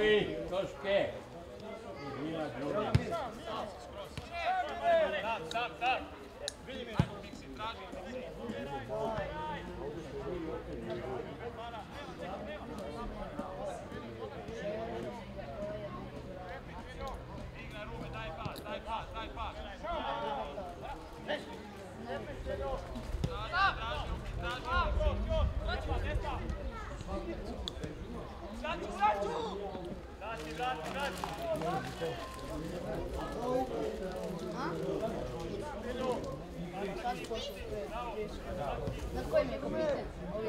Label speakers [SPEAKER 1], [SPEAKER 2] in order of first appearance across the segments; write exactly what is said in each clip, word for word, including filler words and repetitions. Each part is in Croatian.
[SPEAKER 1] Ovi, točke.
[SPEAKER 2] Sam, sam, sam. Vidi mi, Miksi traži. Igra Rume, daj pas, daj pas, daj pas. Traži, traži. Vrati, vrati, vrati.
[SPEAKER 3] Na kojem je komite? Ovi.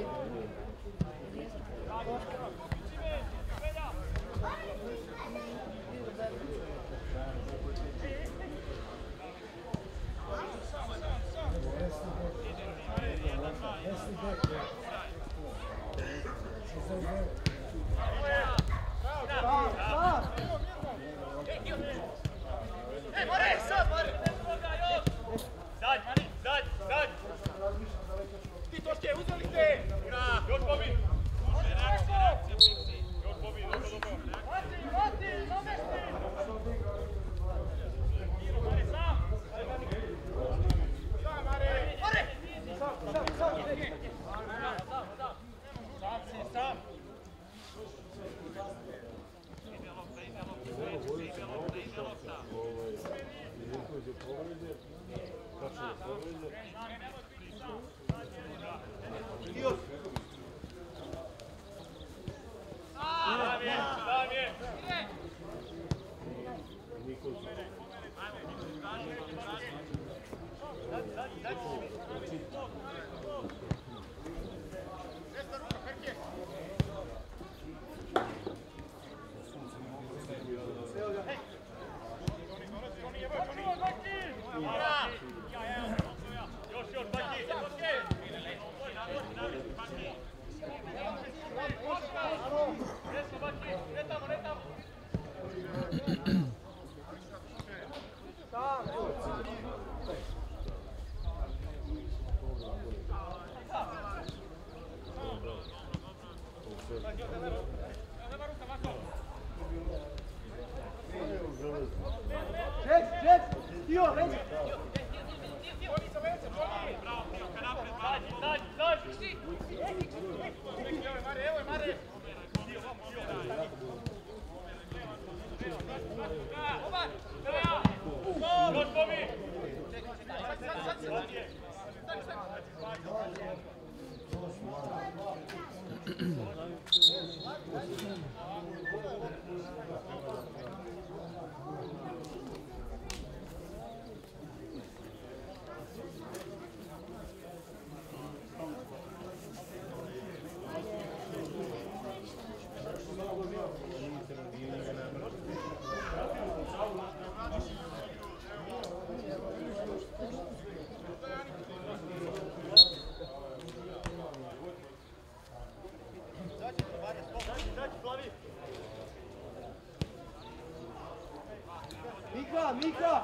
[SPEAKER 4] Mika, Mika!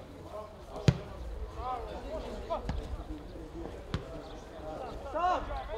[SPEAKER 4] Stop!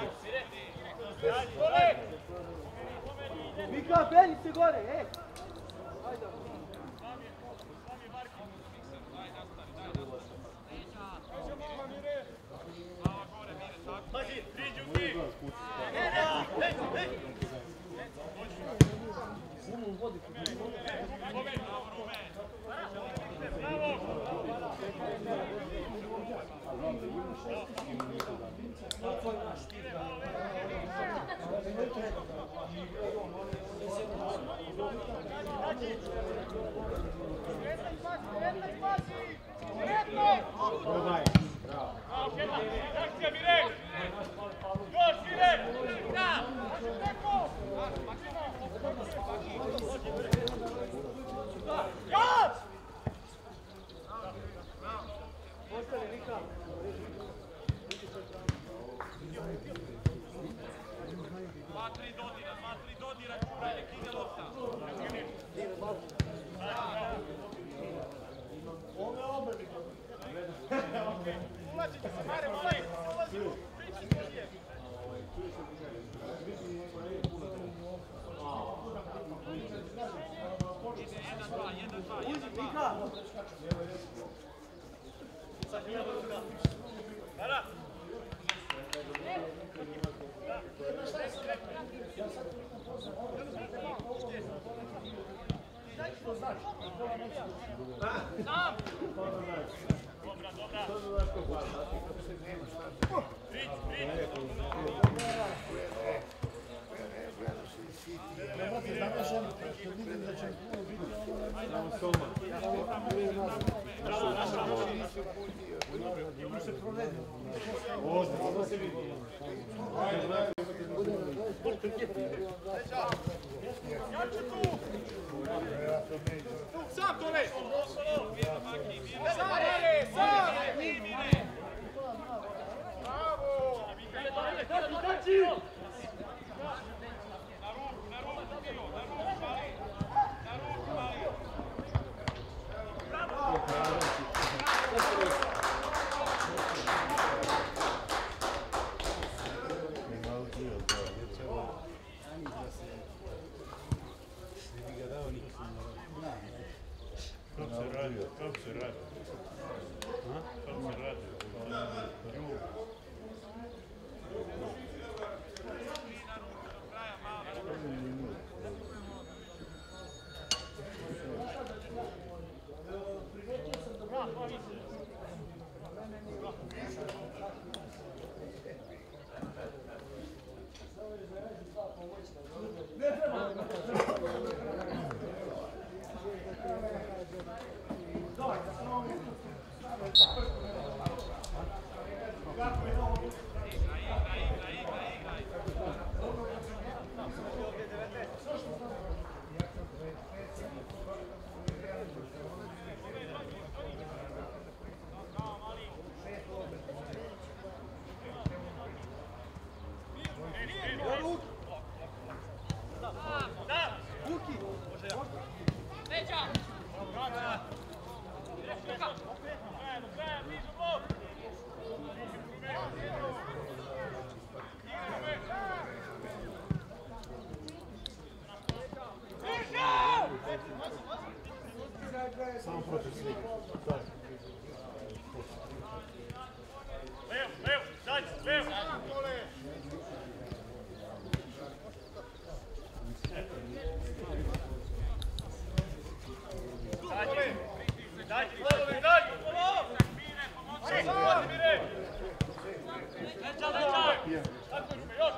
[SPEAKER 1] Mika, penji se gore, ej! Ajde.
[SPEAKER 2] Pazi, priđu ti! Akcija Mirek! Još Mirek! Da! Još!
[SPEAKER 1] Ostali, Mika.
[SPEAKER 2] Dva, tri dodira, dva, tri dodira, čura, nek ide lopta.
[SPEAKER 1] Ove obrvi.
[SPEAKER 2] Ulazite se, Mare, ulazi, ulazi u priči bolje. Ide, jedan, dva, jedan, dva, jedan, dva. Mara! Sam! Dobra, dobra. Prić, prić.
[SPEAKER 4] Nemate zamišljeno, što vidim da će puno biti ono se provede. Ovo se vidi.
[SPEAKER 2] Jače tu! Sam tole! Sam, Mare, sam! Bravo!
[SPEAKER 5] Kako se radi? Kako se radi? Kako se radi? Samo protiv slike.
[SPEAKER 2] Levo, levo, zadnji, levo! Zadnji, zadnji, zadnji, zadnji! Pomozi, Mire! Leđa, leđa! Tako ćemo, još!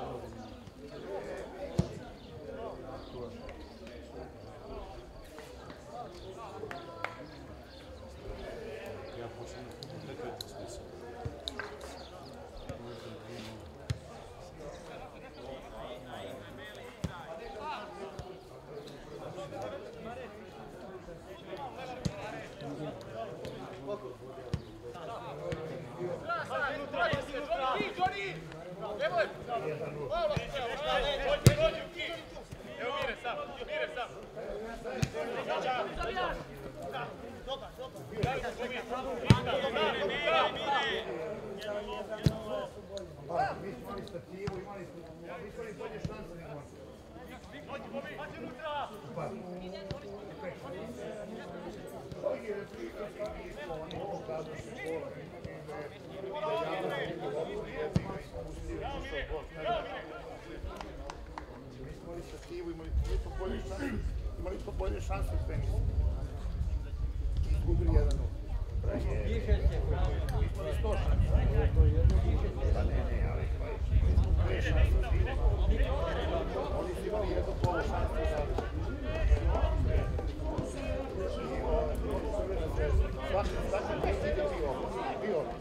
[SPEAKER 5] Ja počnem nekako smisla.
[SPEAKER 2] Evo Mire sam, Mire sam. Dobar, dobar.
[SPEAKER 4] Mi smo imali stativu imali smo bolje šanse, imali smo bolje šanse u tenisu. Izgubili jedan nula.
[SPEAKER 1] Više se, bravo.
[SPEAKER 4] Mi smo sto šanse. Pa ne, ne, ali dve šanse svi. Oni su imali jednu polu šansu u završi. Svaki, svaki put je bio ovo. Bio ovo.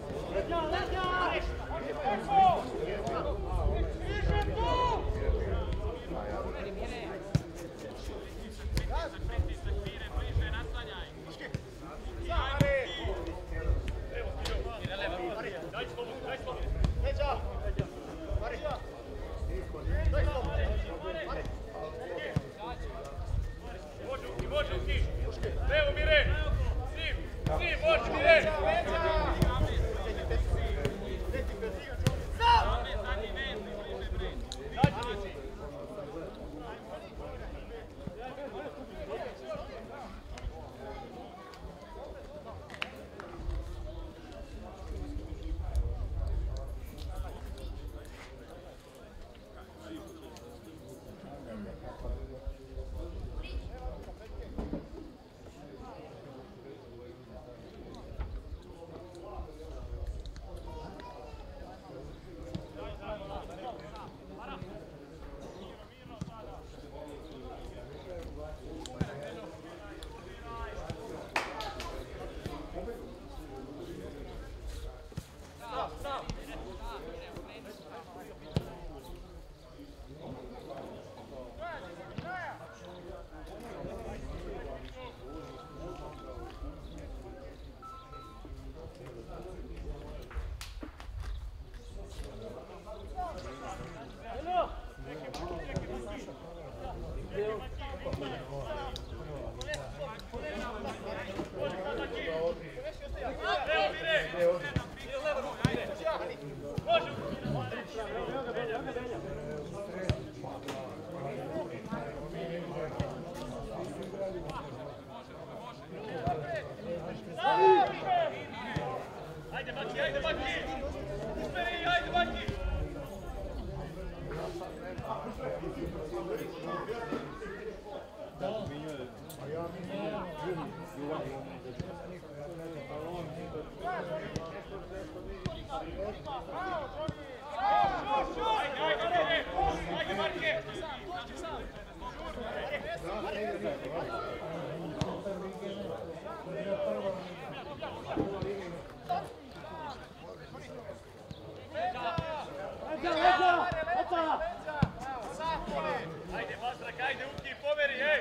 [SPEAKER 2] Ajde, Mazrak, ajde, Uki, pomeri, ej!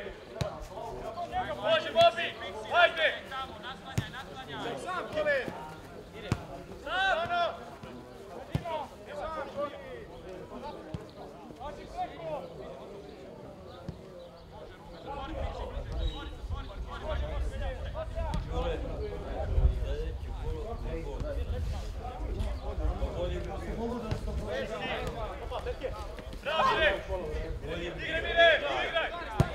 [SPEAKER 2] Može, Bobi! Ajde! Naslanjaj, naslanjaj! Sam, pomeri! Sam! Ono! Sam, pomeri! Hoći preko! Bravo, Mire! Igre, Mire! Igraj!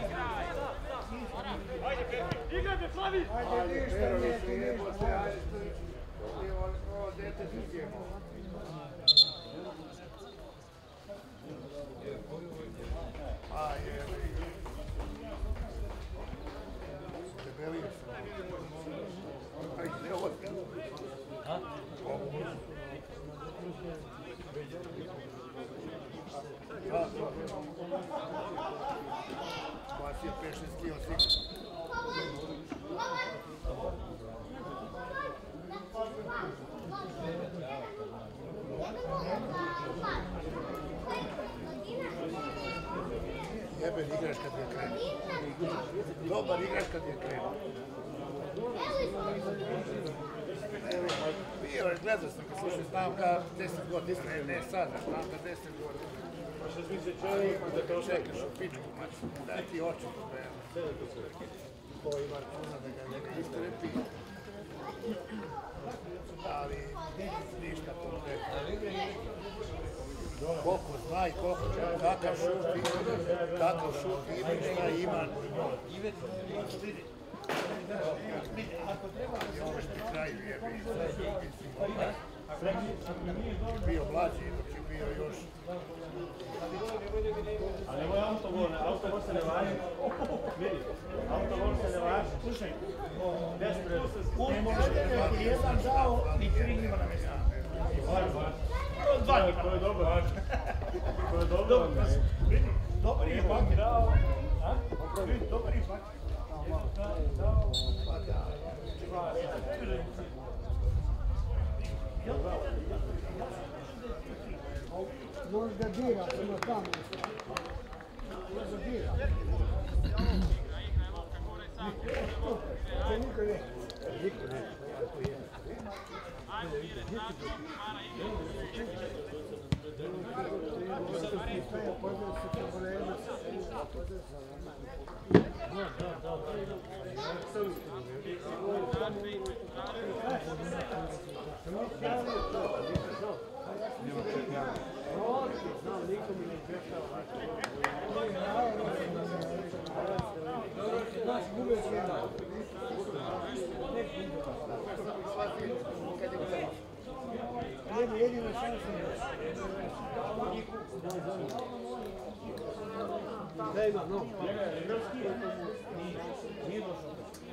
[SPEAKER 2] Ajde, Pepi! Igrajte, Slavi!
[SPEAKER 4] Ajde, ništa, ništa, ništa, ajde. Ovo dete zizijemo. A, je. Debelije su. Ajde, ovo je. Ha? Vas je pet šest kilo sigurno. Jeben igraš kad je krenuo. Dobar igraš kad je krenuo. Evo, bio je, gledao sam ga, slušaj, znam ga deset godina, ne, ne sada, znam ga deset godina. Pa što mi se čovjek da to čekaš u pičku, maču, daj ti oči to bera. Ko ima računa da ga neka istrepi. Ali, ništa to ne. Koliko zna i koliko, kakav šut ima, kakav šut ima i šta ima. Još pri kraju je bio mlađi, dok je bio još.
[SPEAKER 5] Ali ovo je autogol, autogol se ne važi. Vidi, autogol se ne važi. Slušaj,
[SPEAKER 4] Ne može da je jedan dao i tri njima na mjestu.
[SPEAKER 5] dva njima. To je dobro. To je dobro.
[SPEAKER 4] Vidi, dobar je baki dao. Vidi, dobar je baki.
[SPEAKER 1] Možeš da dira, ima tamo. Možeš da dira. To niko ne. Niko ne. Jedino šansa da ima, no. Nije došao.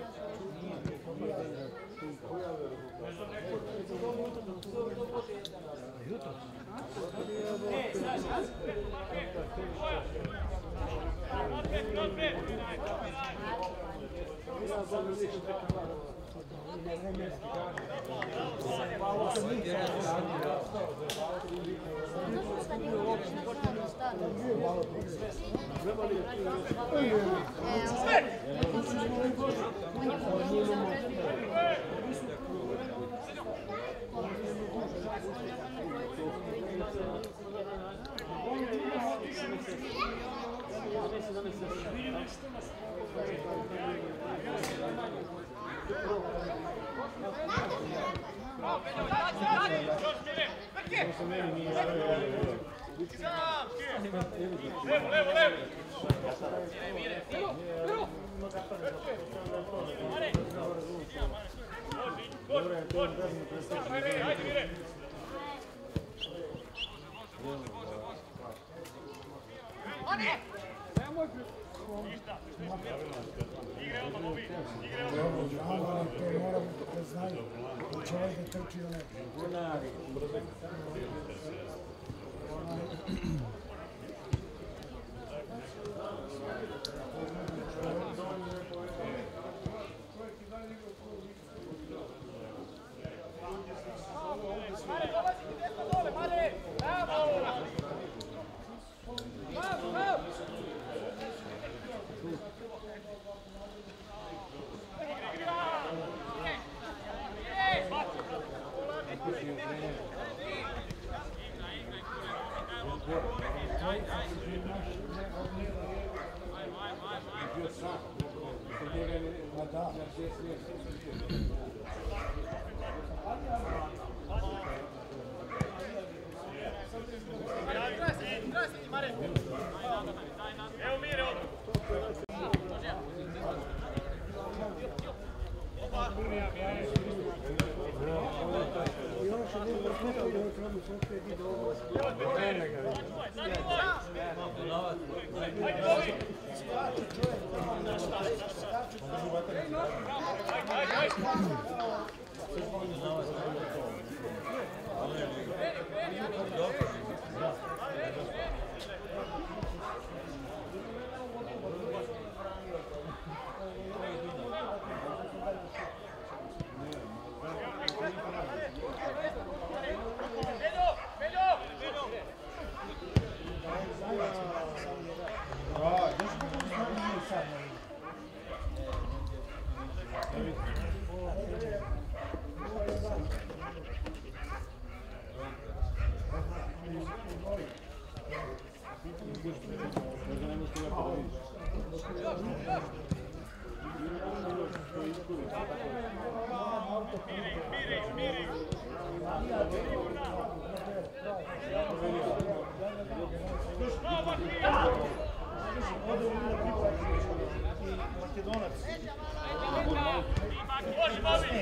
[SPEAKER 2] Levo, levo, levo! Ajde, Mire! Igre odmah, Bobi! Igre odmah!
[SPEAKER 1] To moramo da znaju. Čovjek da trči onaj.
[SPEAKER 2] Evo Mire odmah!
[SPEAKER 1] I ono što nije prosmetao i ono treba se opet i do ovo. Vreme ga vidi.
[SPEAKER 2] Ajde, Bobi! Ajde, ajde!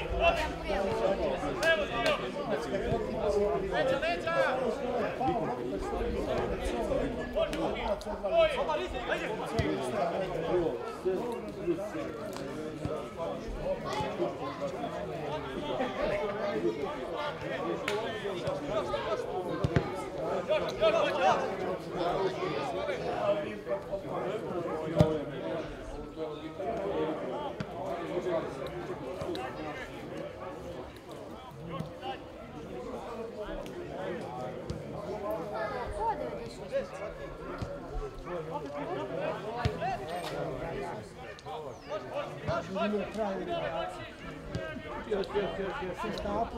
[SPEAKER 2] Leđa, leđa!
[SPEAKER 1] Još, još, još, još, još stapu.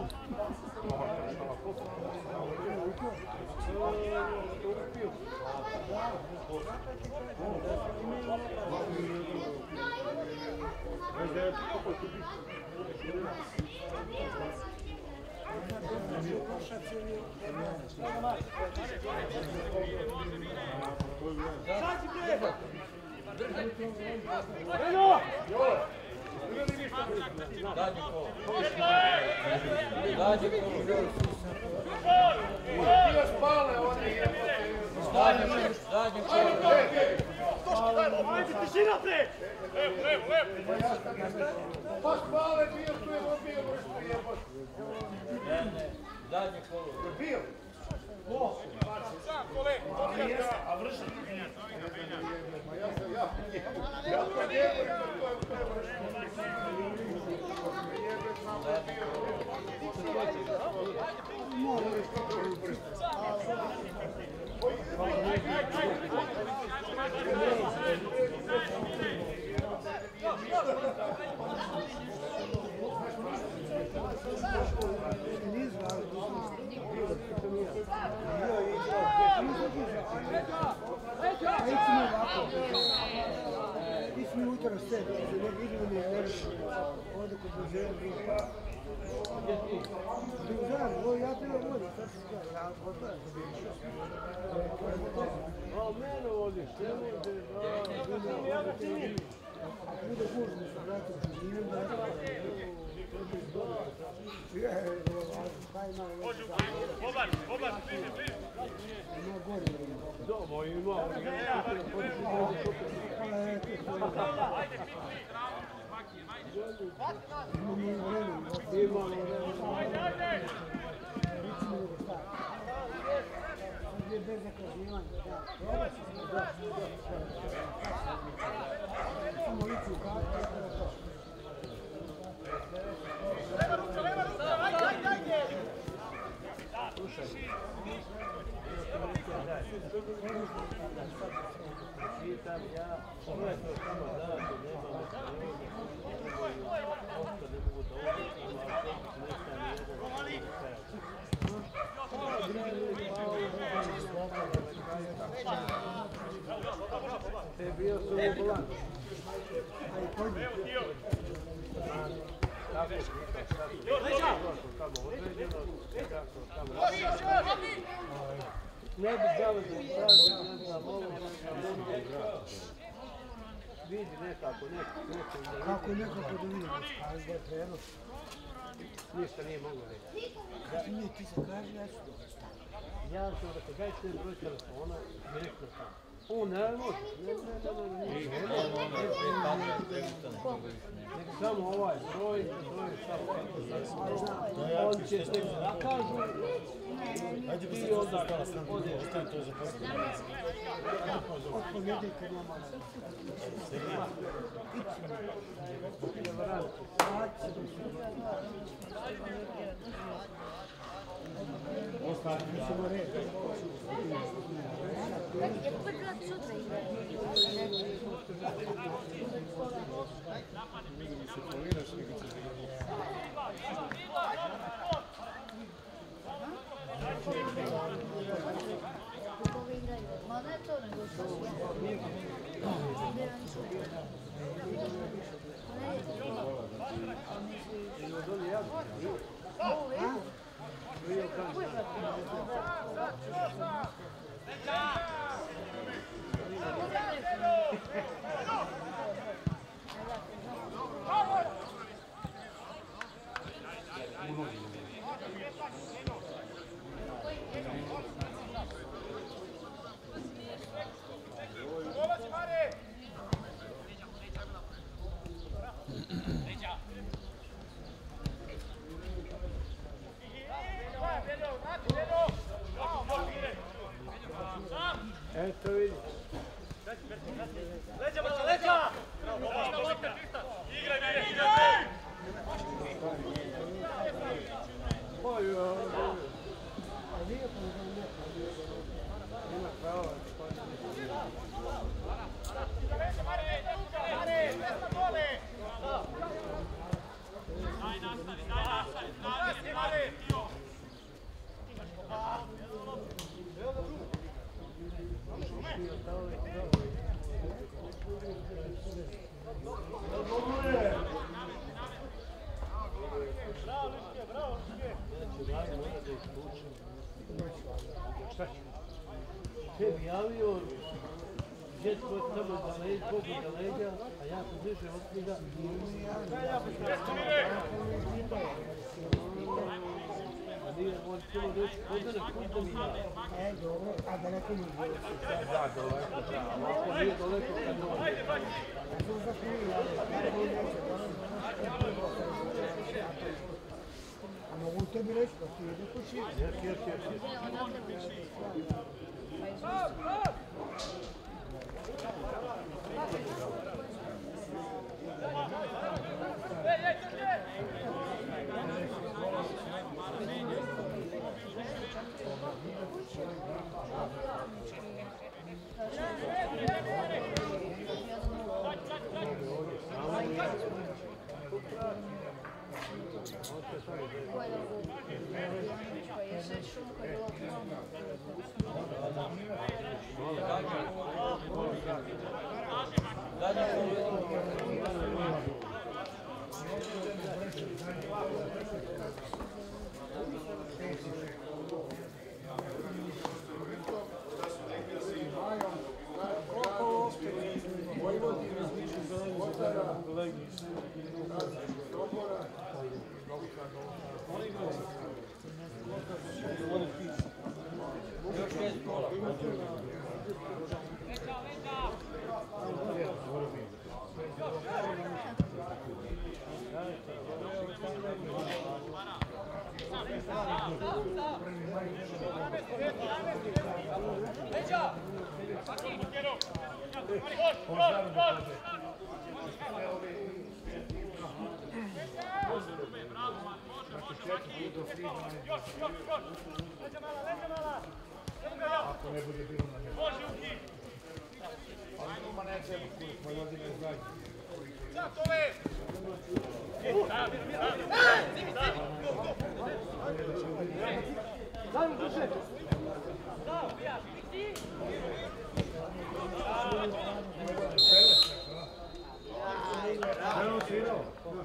[SPEAKER 1] Ne bi dali da traži, ne znam, ovo, vidi nekako, nekako. Kako nekako da vidim, ali da je predlog. Ništa nije moglo reći. Znači nije ti se kaže, ja ću dobro staviti. Ja sam rekao, dajte mi broj telefona, direktno tamo. O, ne može, ne, ne, ne, ne, ne, samo ovaj broj, broj samo. On će se kažu i onda ode.
[SPEAKER 5] Ostajem to za posljedno.
[SPEAKER 1] Od ponedjeljka nema. Ostati ćemo reći.
[SPEAKER 3] Je prvi sutra ma ne to nego što su
[SPEAKER 1] Eto vidi.
[SPEAKER 2] Leđa, leđa, leđa! Igraj, igraj, igraj!
[SPEAKER 1] Oj, oj, oj. A nije pa uzam neko. Ima pravo.
[SPEAKER 2] Daj nastavi, daj nastavi, nastavi, Mare!
[SPEAKER 1] Tebi javio, djetko je tamo da leđa, Bogu da leđa, a ja se bliže od njega. A nije, on ćemo doći kod mene, kod mene. E, dobro, a daleko mi je. Da, daleko, da, a ovako nije daleko kad dođe. Ja sam zapravo, a mogu tebi reći da ti ide kući? Jes, jes, jes.
[SPEAKER 4] Ako ne bude bilo na njegu. Ali ima nećemo, koji vodi ne znaju.
[SPEAKER 2] Zatove!
[SPEAKER 1] Daj duše! Evo svirao.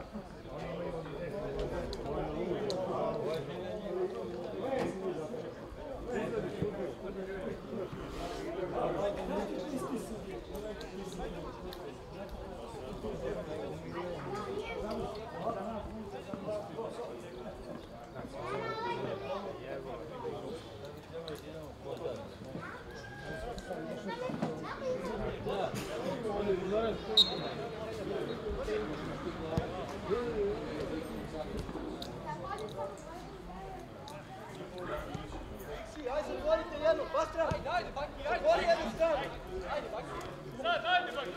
[SPEAKER 6] Ajde, zatvorite jednu, Bastra! Ajde, ajde, Baki, ajde! Zatvori jednu stranu! Ajde, Baki!
[SPEAKER 2] Sad, ajde, Baki!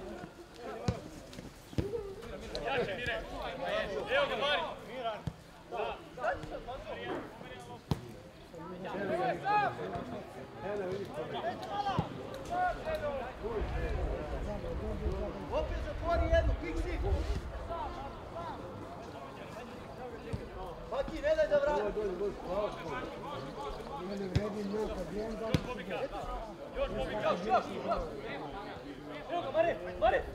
[SPEAKER 2] Jače, Mire! Evo ga, Mari! Miran! Da!
[SPEAKER 6] Opet zatvori jednu, Pixi! Baki, ne daj da vrati!
[SPEAKER 2] Još pobika! Još pobika!
[SPEAKER 6] Još, još, još! Evo ga, Mare, Mare!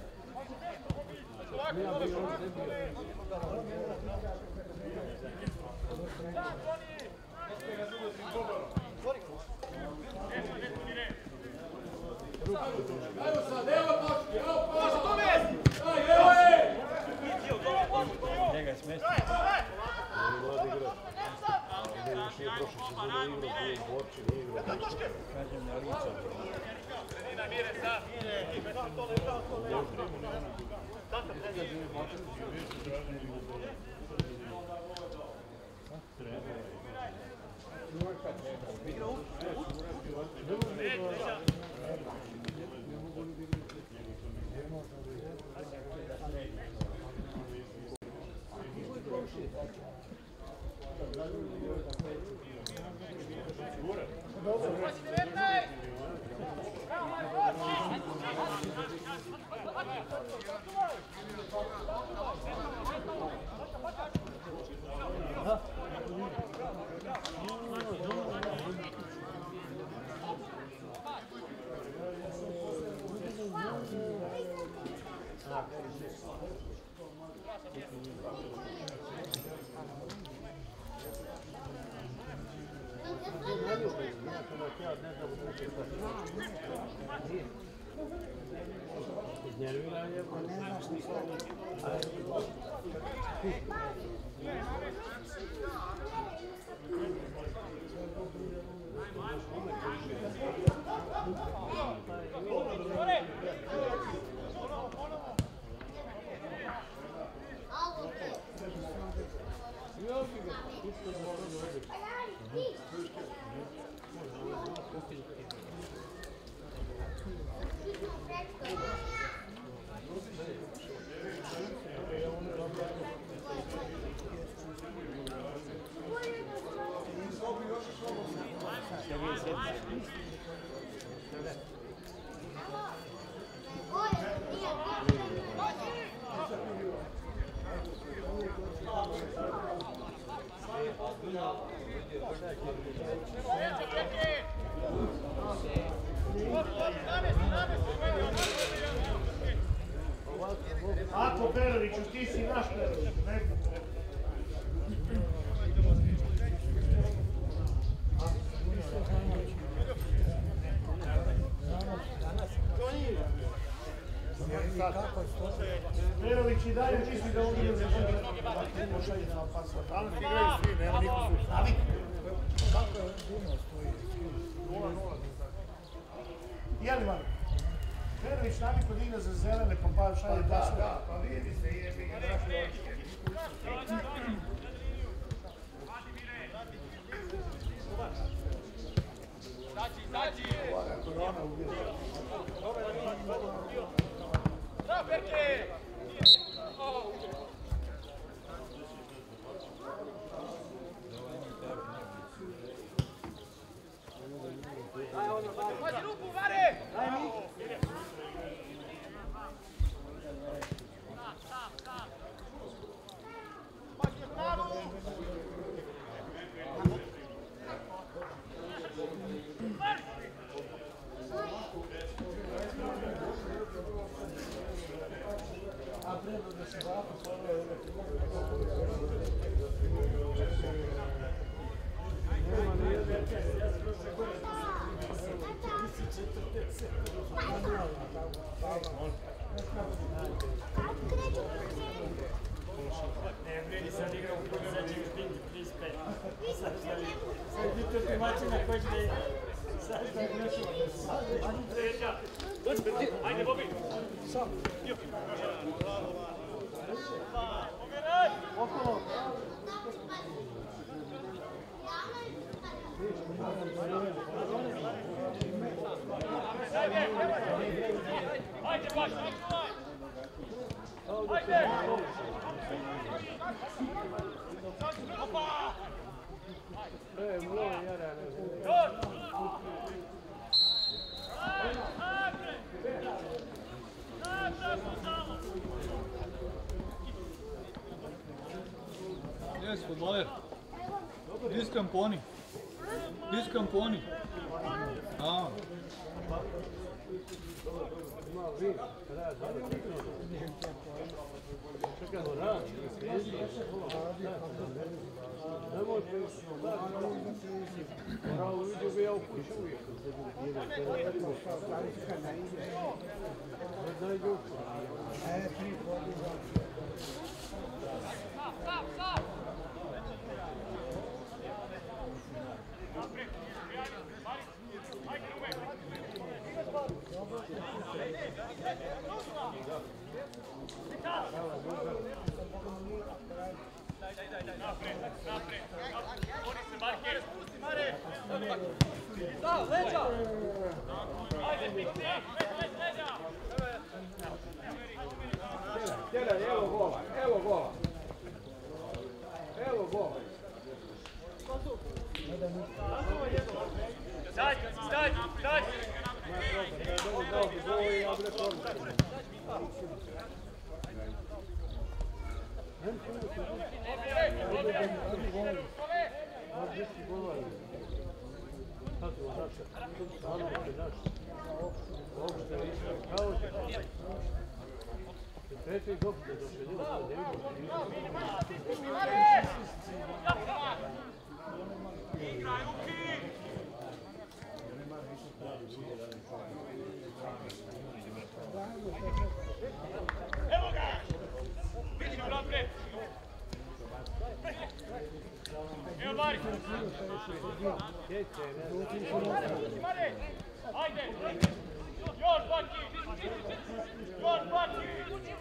[SPEAKER 4] Evo sad, evo točki, evo pa!
[SPEAKER 2] Može to ne!
[SPEAKER 4] Evo je!
[SPEAKER 5] Njega je smestio. Kažem na lica.
[SPEAKER 2] Sredina, Mire, sad! Neću,
[SPEAKER 4] Ako Peroviću, ti si naš Perović, neko. Perović i dalje misli da ovdje ne želi pošalje na opasno. Tamo ti igraju svi, nema niko su navik. Kako je Duno stoji? nula nula. Jeli Mali? Perović naviko da igra za zelene, pa pa šalje da, da, pa vidi se, jebi ga naši očke.
[SPEAKER 2] Izađi, izađi!
[SPEAKER 4] Korona ubira.
[SPEAKER 2] Bravo, Berke! Pazi ruku, Vare!
[SPEAKER 7] Sad igra u zadnjih trideset pet. Sad bi to tumači na koji da ide. Sad da igraš.
[SPEAKER 2] Ajde, Bobi!
[SPEAKER 6] Sam.
[SPEAKER 2] Okolo! Ajde, baš! Ajde! Opa!
[SPEAKER 1] E, mnogo jara.
[SPEAKER 8] Jes, fudbaler. Gdje su kamponi? Gdje su kamponi? A.
[SPEAKER 1] Malo vi, rad, čekamo rad, ne može, moralo vidio bi ja u kuću uvijek.
[SPEAKER 6] E, tri podruga.
[SPEAKER 2] Stop, stop!
[SPEAKER 6] Da, leđa!
[SPEAKER 2] Ajde, piti! Leđa!
[SPEAKER 1] Tjeraj, evo gola, evo gola. Evo gola.
[SPEAKER 2] Da! Evo ga! Vidi ga naprijed! Evo Mari! Mari! Ajde! Još Baki! Još Baki!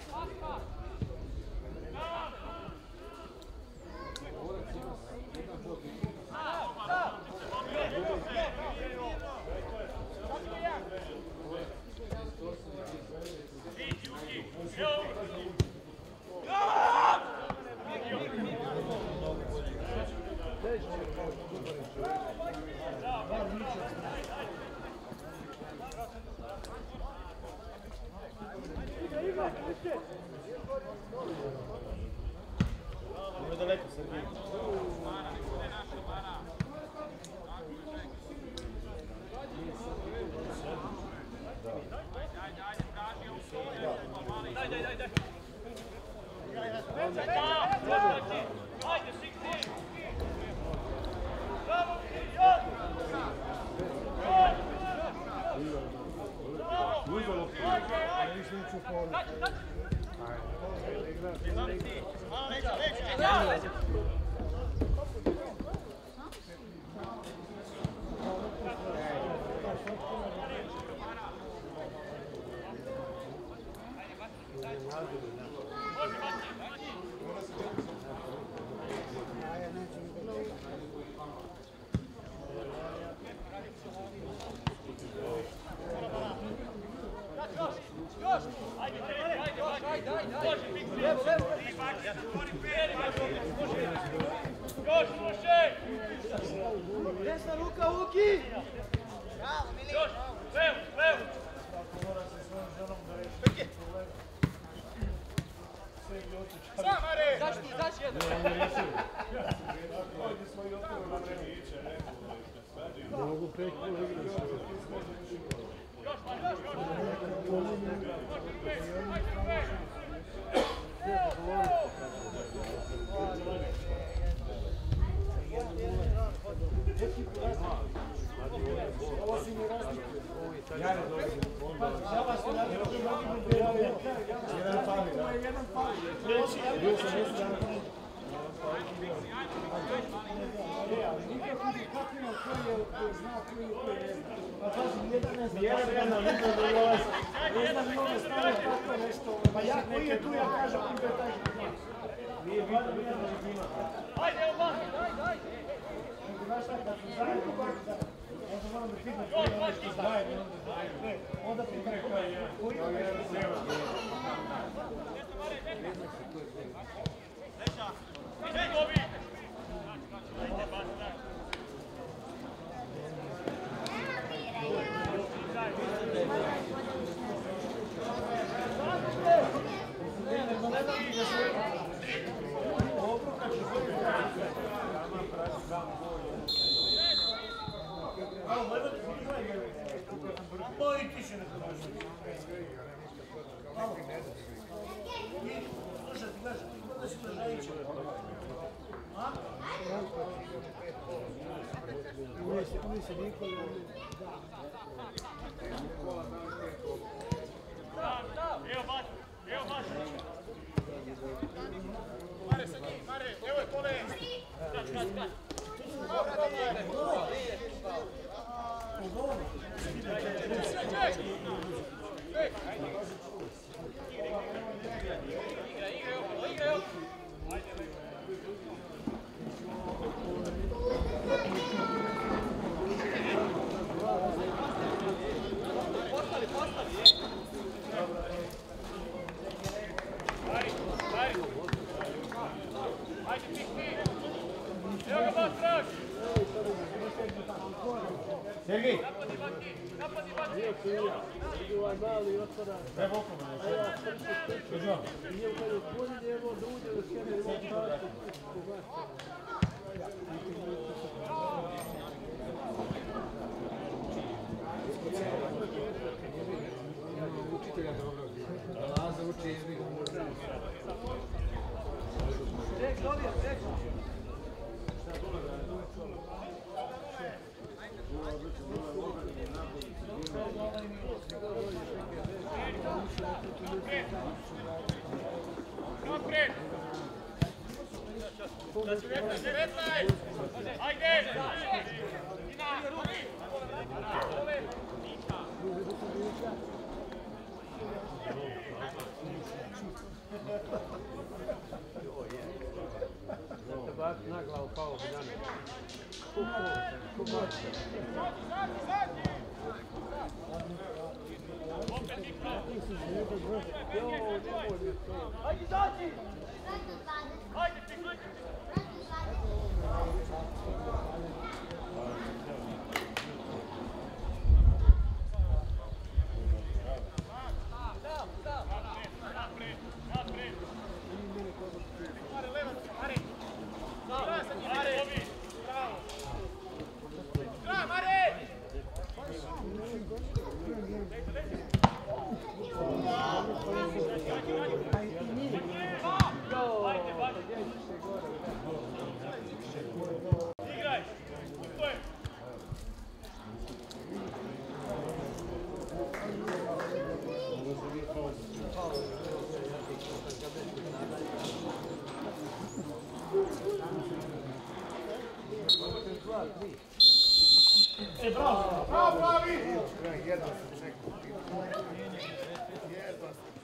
[SPEAKER 6] Desna ruka, Uki!
[SPEAKER 2] Još! Levo, levo! Sam, Mare!
[SPEAKER 6] Zašto, zašto jedan?
[SPEAKER 1] Mogu pet kolo igrati.
[SPEAKER 2] Još, Mare, još, još!
[SPEAKER 6] Pa ja koji je tu, ja kažem koji je taj što nije vidio, vidio da je ima.
[SPEAKER 2] Ajde, evo vas!
[SPEAKER 6] Daj, daj! Znaš šta, kad su zajedno, onda moram da pitnem koji je nešto zajedno, onda pitnem koji je koji je nešto
[SPEAKER 2] Ide, Gobi! Ajde, basta!
[SPEAKER 6] Ой, ти ще не знаєш. Слушай, ти кажеш, ти куди сюди женщина? А? Вони сидять, коли вони...
[SPEAKER 2] Evo vas! Evo vas! Mare, sa njim, Mare! Evo je pole! Kač, kač, kač! Evo ga, Bastrać!
[SPEAKER 6] Sergej!
[SPEAKER 1] Nije ti ja. Vidi ovaj mali otvara.
[SPEAKER 6] Daj bokom,
[SPEAKER 1] A ja prši prši. Nije u kada puni njevo da uđe da sjede u otvaraču. Učitelja dobro. Laza uči izbjeg. Ček, dobija, ček.
[SPEAKER 2] Naprijed! devetnaest! Ajde! Ina, ruki!
[SPEAKER 1] Bak na glavu pao bi na mene. Ko moće?
[SPEAKER 2] Ajde, izađi! Ajde, ti gledaj!
[SPEAKER 6] E, bravo! Bravo, pravi!
[SPEAKER 4] Jedva sam čekao. Jedva sam.